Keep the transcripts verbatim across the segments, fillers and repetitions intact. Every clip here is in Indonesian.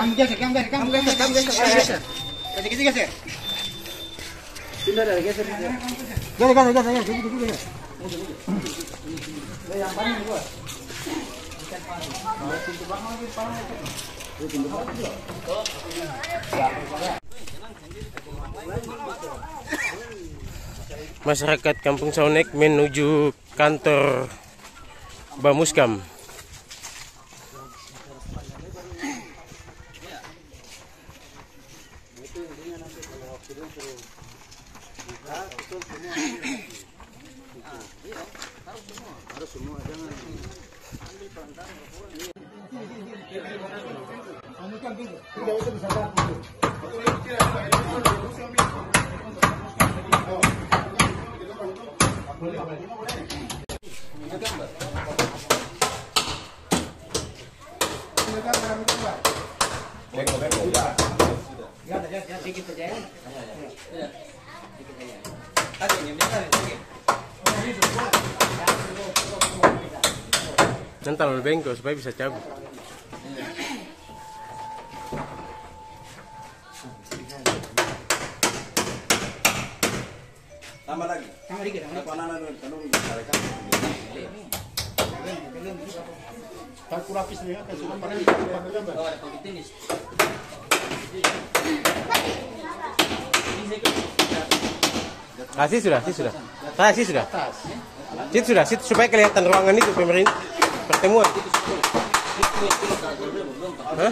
Kamu geser, kamu geser, kamu geser, kamu geser, kamu geser. Geser, geser, geser. Pindah dari geser. Geser, geser, geser, geser, geser, geser. Yang paling dua. Masyarakat Kampung Saunek menuju kantor Bamuskam. Nanti bengkok supaya bisa cabut. Tambah lagi. Tambah dikit. Kalkulasi nih kan sudah pakai gambar. Oh, ada pengitinis. Ah, sih sudah, sih sudah. Ah, sih sudah. Situ sudah, situ supaya kelihatan ruangan itu pemerintah pertemuan. Hah?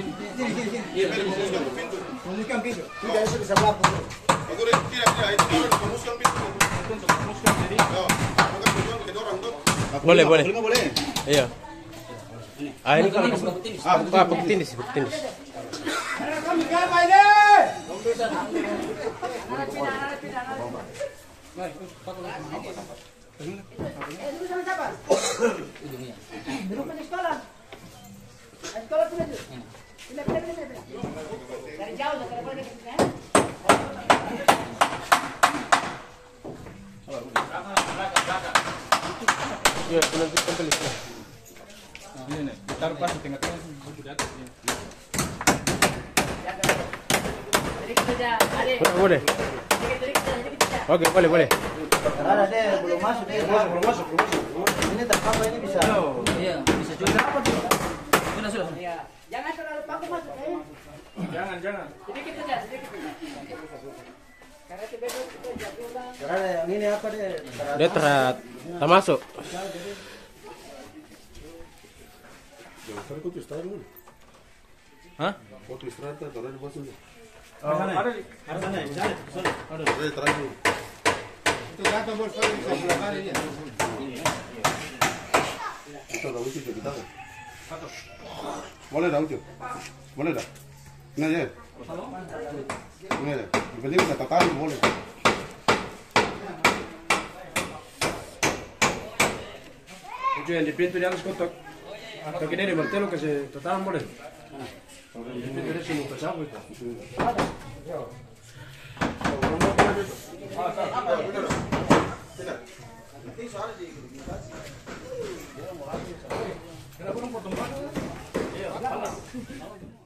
Boleh, boleh. Iya. Ah, ini kan ah, pektinis, pektinis. Iya, nanti kembali. Ini nih, taruh pas di tengah-tengah. Boleh. Oke, boleh, boleh. Ada deh, belum masuk deh, belum masuk, belum masuk. Ini terpapa ini bisa. Iya, bisa juga. Apa tuh? Sudah, sudah. Iya. Jangan terlalu paku masuk. Jangan, jangan. Sedikit saja, sedikit. Karena tiba-tiba kita jatuh lah. Karena yang ini apa deh? Dia terat, tak masuk. Hah? Foto istirahat taruh di bawah sini. Oh, ada di Ada sana, di sana. Ada. Ada terakhir. Itu kata bos kalau bisa pulang kali dia. Kita dah uji kita. Boleh dah uji. Boleh dah. Ini aja. Ini aja. Penting kita tahan boleh. Itu yang di pintu dia harus kotak. Atau gini di martelo que se trataban boleh. Kalau di pintu dia sih nunca sabe itu. Kenapa potong? Iya,